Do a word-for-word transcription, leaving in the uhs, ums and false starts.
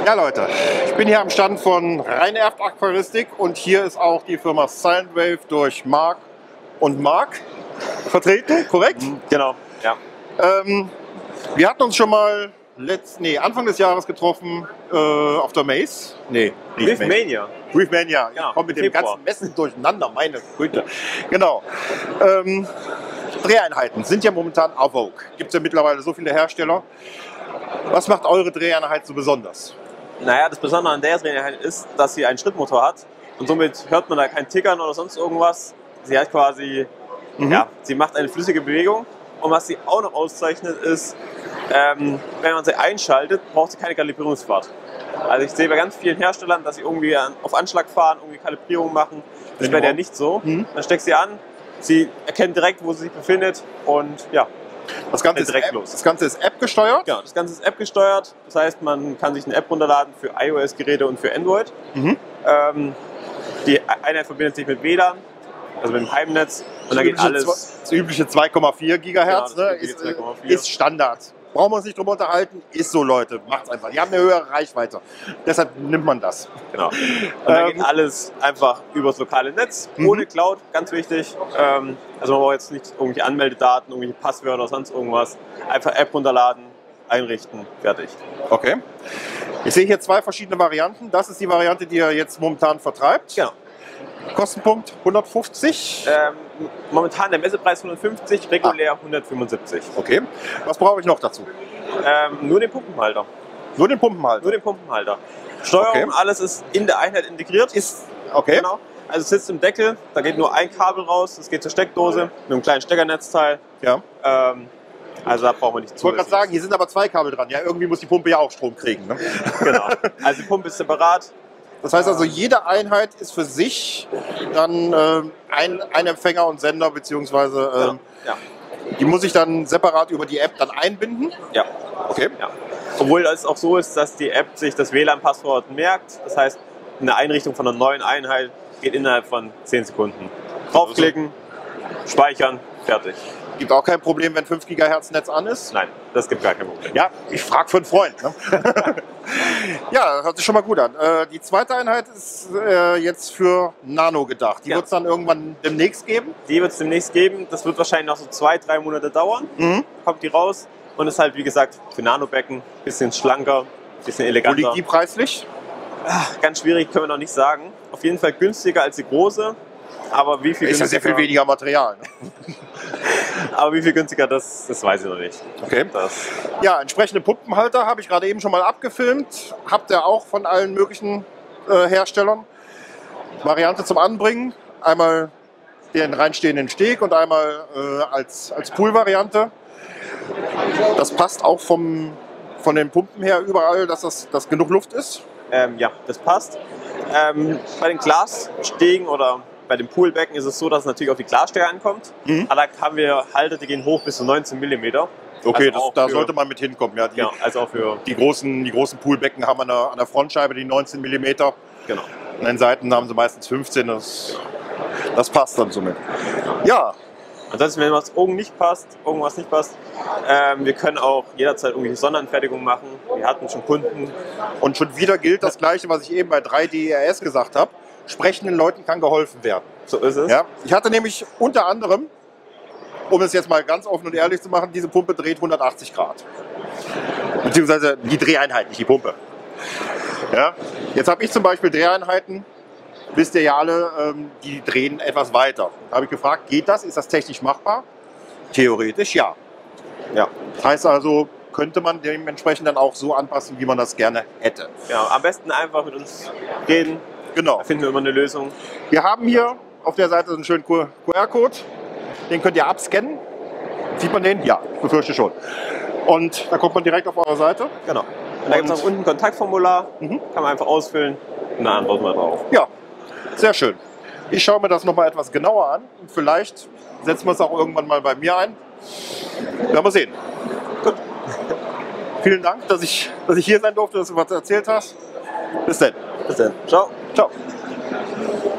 Ja Leute, ich bin hier am Stand von Rhein-Erft Aquaristik und hier ist auch die Firma Silent Wave durch Marc und Marc vertreten, korrekt? Genau, ja. Ähm, wir hatten uns schon mal letzt, nee, Anfang des Jahres getroffen äh, auf der Maze. Nee, Reef Mania. Reef Mania, Ja, ich komme mit dem Februar. ganzen Messen durcheinander, meine Güte. Genau. Ähm, Dreheinheiten sind ja momentan en vogue. Gibt es ja mittlerweile so viele Hersteller. Was macht eure Dreheinheit so besonders? Naja, das Besondere an der Dreheinheit ist, dass sie einen Schrittmotor hat und somit hört man da kein Tickern oder sonst irgendwas. Sie hat quasi, Mhm. ja, sie macht eine flüssige Bewegung und was sie auch noch auszeichnet ist, ähm, wenn man sie einschaltet, braucht sie keine Kalibrierungsfahrt. Also ich sehe bei ganz vielen Herstellern, dass sie irgendwie an, auf Anschlag fahren, irgendwie Kalibrierung machen. Das ist bei der nicht so. Mhm. Dann steckst sie an, sie erkennt direkt, wo sie sich befindet und ja. Das Ganze, ist direkt App, los. das Ganze ist App gesteuert? Genau, das Ganze ist App gesteuert. Das heißt, man kann sich eine App runterladen für iOS-Geräte und für Android. Mhm. Ähm, die Einheit verbindet sich mit W L A N, also mit dem Heimnetz. Und da geht alles. Das übliche zwei Komma vier Gigahertz, Genau, das ne, übliche ist, zwei Komma vier. ist Standard. Brauchen wir uns nicht drüber unterhalten, ist so, Leute, macht's einfach. Die haben eine höhere Reichweite. Deshalb nimmt man das. Genau. Und da Ähm, geht alles einfach über das lokale Netz, Mhm. ohne Cloud, ganz wichtig. Ähm, also man braucht jetzt nicht irgendwelche Anmeldedaten, irgendwelche Passwörter oder sonst irgendwas. Einfach App runterladen, einrichten, fertig. Okay. Ich sehe hier zwei verschiedene Varianten. Das ist die Variante, die ihr jetzt momentan vertreibt. Genau. Kostenpunkt hundertfünfzig. Ähm, momentan der Messepreis hundertfünfzig, regulär hundertfünfundsiebzig. Okay. Was brauche ich noch dazu? Ähm, nur den Pumpenhalter. Nur den Pumpenhalter. Nur den Pumpenhalter. Steuerung, Okay. alles ist in der Einheit integriert. Ist okay. Genau. Also es sitzt im Deckel, da geht nur ein Kabel raus, das geht zur Steckdose mit einem kleinen Steckernetzteil. Ja. Ähm, also da brauchen wir nicht Ich wollte gerade zusätzlich. sagen, hier sind aber zwei Kabel dran. Ja, irgendwie muss die Pumpe ja auch Strom kriegen. Ne? Genau. Also die Pumpe ist separat. Das heißt also, jede Einheit ist für sich dann äh, ein, ein Empfänger und Sender, beziehungsweise äh, Genau. Ja. die muss ich dann separat über die App dann einbinden. Ja. Okay. Ja. Obwohl es auch so ist, dass die App sich das W L A N-Passwort merkt. Das heißt, eine Einrichtung von einer neuen Einheit geht innerhalb von zehn Sekunden. Draufklicken, speichern, fertig. Gibt auch kein Problem, wenn fünf Gigahertz Netz an ist. Nein, das gibt gar kein Problem. Ja, ich frage für einen Freund. Ne? Ja, das hört sich schon mal gut an. Äh, die zweite Einheit ist äh, jetzt für Nano gedacht. Die Ja. wird es dann irgendwann demnächst geben. Die wird es demnächst geben. Das wird wahrscheinlich noch so zwei, drei Monate dauern. Mhm. Kommt die raus und ist halt, wie gesagt, für Nanobecken. Bisschen schlanker, bisschen Wo eleganter. liegt die preislich? Ganz schwierig, können wir noch nicht sagen. Auf jeden Fall günstiger als die große. Aber wie viel Ist ja sehr viel günstiger, weniger Material. Ne? aber wie viel günstiger, das, das weiß ich noch nicht. Okay. Das, Ja, entsprechende Pumpenhalter habe ich gerade eben schon mal abgefilmt. Habt ihr auch von allen möglichen äh, Herstellern. Variante zum Anbringen. Einmal den reinstehenden Steg und einmal äh, als, als Pool-Variante. Das passt auch vom, von den Pumpen her überall, dass das dass genug Luft ist. ähm, ja, das passt. Ähm, bei den Glasstegen oder bei den Poolbecken ist es so, dass es natürlich auf die Glasstege ankommt. Mhm. Aber da haben wir Halter, die gehen hoch bis zu neunzehn Millimeter. Okay, Also das, auch da für- sollte man mit hinkommen. Ja, die, Ja, also auch für, die, großen, die großen Poolbecken haben an der, an der Frontscheibe die neunzehn Millimeter. genau. An den Seiten haben sie meistens fünfzehn. Das, das passt dann somit. Ja, Ansonsten, wenn was irgend nicht passt, irgendwas nicht passt, ähm, wir können auch jederzeit irgendwelche Sonderanfertigungen machen. Wir hatten schon Kunden. und schon wieder gilt das Gleiche, was ich eben bei drei D R S gesagt habe. Sprechenden Leuten kann geholfen werden. So ist es. Ja, ich hatte nämlich unter anderem, um es jetzt mal ganz offen und ehrlich zu machen, diese Pumpe dreht hundertachtzig Grad. Beziehungsweise die Dreheinheit, nicht die Pumpe. Ja, jetzt habe ich zum Beispiel Dreheinheiten, wisst ihr ja alle, ähm, die drehen etwas weiter. Da habe ich gefragt, geht das? Ist das technisch machbar? Theoretisch ja. Ja. Das heißt also, könnte man dementsprechend dann auch so anpassen, wie man das gerne hätte. Genau. Am besten einfach mit uns reden. Genau. Da finden wir immer eine Lösung. Wir haben hier auf der Seite einen schönen Q R-Code. Den könnt ihr abscannen. Sieht man den? Ja, befürchte schon. Und da kommt man direkt auf eure Seite. Genau. Und da gibt es auch unten ein Kontaktformular. Mhm. Kann man einfach ausfüllen und dann antworten wir drauf. Ja, sehr schön. Ich schaue mir das nochmal etwas genauer an. Und vielleicht setzen wir es auch irgendwann mal bei mir ein. Werden wir sehen. Gut. Vielen Dank, dass ich, dass ich hier sein durfte, dass du was erzählt hast. Bis dann. Bis dann. Ciao. Ciao.